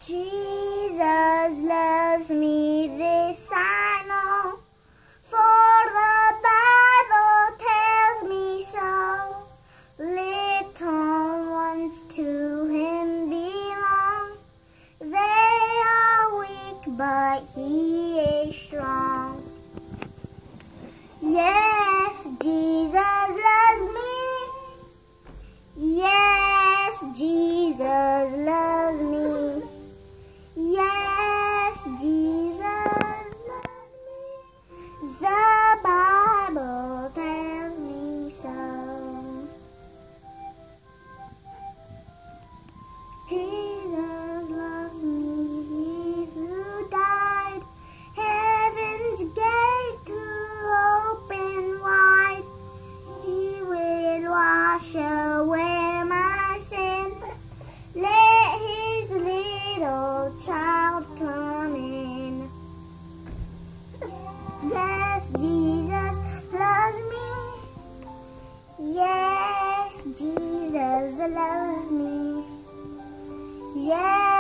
Jesus loves me, this I know, for the Bible tells me so. Little ones to him belong. They are weak, but he is strong. Yes, Jesus loves me. Yes, Jesus loves me. Yes, Jesus loves me. The Bible tells me so. Jesus loves me, he who died, heaven's gate to open wide. He will wash away my sin. Let his little child come in. Yes, Jesus loves me. Yes, Jesus loves me. Yes.